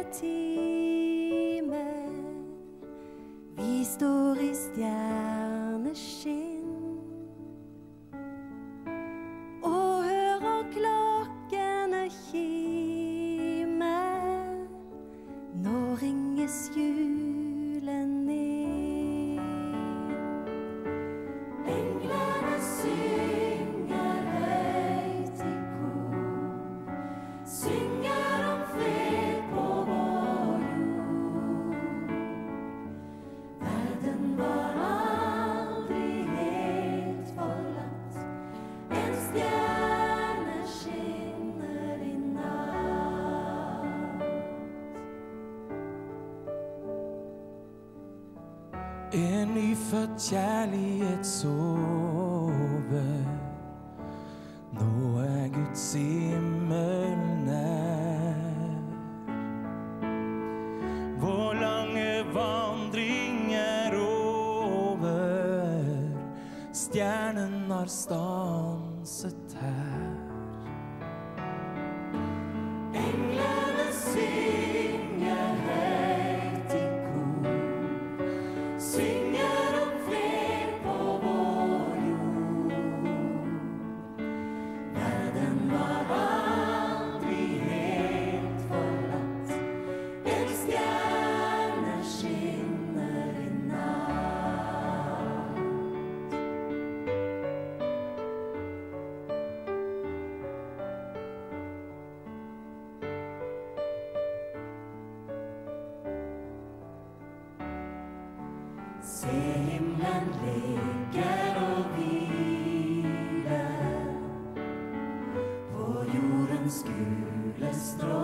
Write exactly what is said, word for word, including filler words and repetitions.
time. Vi står i stjerneskinn og hører klokkene kime. Nå ringes julen inn. Englene synger høyt i kor, synger om fred på vår jord. Verden var aldri helt forlatt, en stjerne skinner i natt. En nyfødt kjærlighet sover, nå er Guds himmel nær. Vår lange vandring er over, stjernen har stanset her. Englene synger høyt i kor, synger om fred på vår jord. Verden var aldri helt forlatt, en stjerne skinner i natt. Se himmelen leker og hviler på jordens gule strå.